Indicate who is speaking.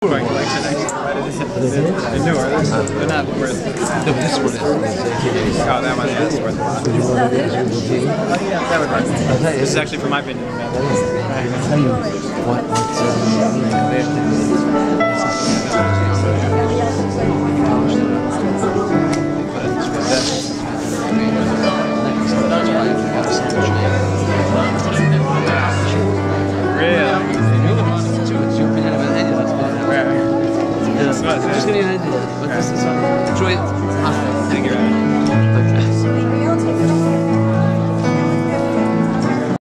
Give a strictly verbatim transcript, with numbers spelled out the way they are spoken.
Speaker 1: My collection actually, but it is, they're newer. They're not worth.
Speaker 2: No, but this one is.
Speaker 1: Oh, that one, yeah, it's worth a lot. Oh, yeah, that would work. This is actually, for my opinion,
Speaker 2: I'll tell you what, what's just give me an idea, but this is one. Enjoy it.
Speaker 1: Thank you, man.